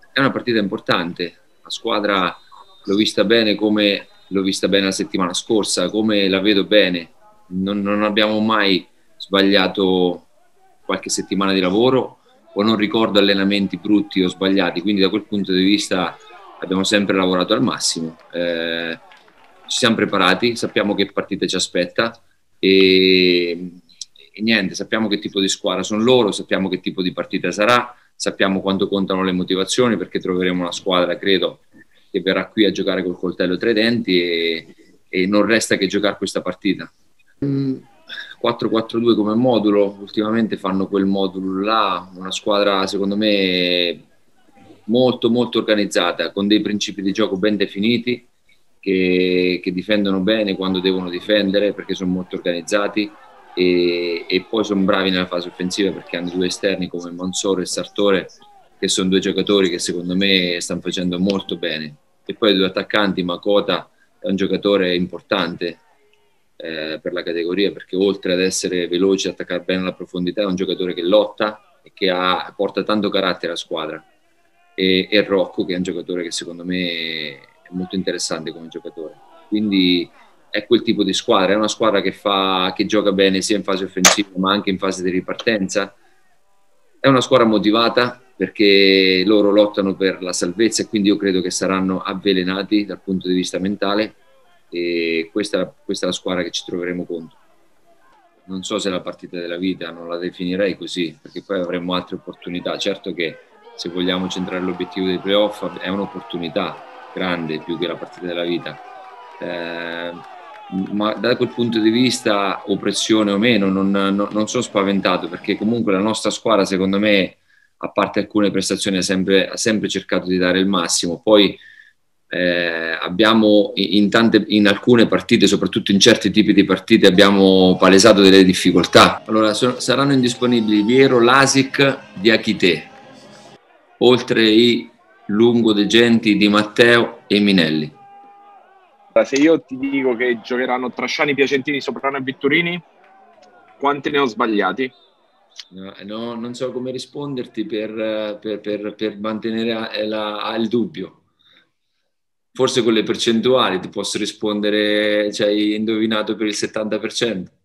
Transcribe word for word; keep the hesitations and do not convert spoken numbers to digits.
è una partita importante. La squadra l'ho vista bene come l'ho vista bene la settimana scorsa, come la vedo bene. Non, non abbiamo mai sbagliato qualche settimana di lavoro o non ricordo allenamenti brutti o sbagliati, quindi da quel punto di vista abbiamo sempre lavorato al massimo. Eh, ci siamo preparati, sappiamo che partita ci aspetta e, e niente, sappiamo che tipo di squadra sono loro, sappiamo che tipo di partita sarà, sappiamo quanto contano le motivazioni perché troveremo una squadra, credo, che verrà qui a giocare col coltello tra i denti e, e non resta che giocare questa partita. Mm, quattro quattro due come modulo, ultimamente fanno quel modulo là, una squadra secondo me molto molto organizzata, con dei principi di gioco ben definiti, che, che difendono bene quando devono difendere perché sono molto organizzati e, e poi sono bravi nella fase offensiva perché hanno due esterni come Monsoro e Sartore che sono due giocatori che secondo me stanno facendo molto bene e poi due attaccanti, Makota è un giocatore importante eh, per la categoria perché oltre ad essere veloce e attaccare bene alla profondità è un giocatore che lotta e che ha, porta tanto carattere alla squadra e, e Rocco che è un giocatore che secondo me è molto interessante come giocatore, quindi è quel tipo di squadra, è una squadra che, fa, che gioca bene sia in fase offensiva ma anche in fase di ripartenza, è una squadra motivata perché loro lottano per la salvezza e quindi io credo che saranno avvelenati dal punto di vista mentale e questa, questa è la squadra che ci troveremo contro. Non so se è la partita della vita, non la definirei così, perché poi avremo altre opportunità. Certo che se vogliamo centrare l'obiettivo dei playoff è un'opportunità grande più che la partita della vita. Eh, ma da quel punto di vista, oppressione o meno, non, non, non sono spaventato perché comunque la nostra squadra, secondo me, a parte alcune prestazioni, ha sempre, ha sempre cercato di dare il massimo. Poi eh, abbiamo in, tante, in alcune partite, soprattutto in certi tipi di partite, abbiamo palesato delle difficoltà. Allora, so, saranno indisponibili Viero, Lasic, Diachite, oltre i Lungo, De Genti, Di Matteo e Minelli. Se io ti dico che giocheranno Trasciani, Piacentini, Soprano e Vittorini, quanti ne ho sbagliati? No, no, non so come risponderti per, per, per, per mantenere la, il dubbio. Forse con le percentuali ti posso rispondere, ci hai indovinato per il settanta per cento.